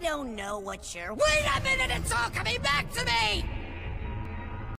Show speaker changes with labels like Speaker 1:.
Speaker 1: don't know what you're... Wait a minute, it's all coming back to me!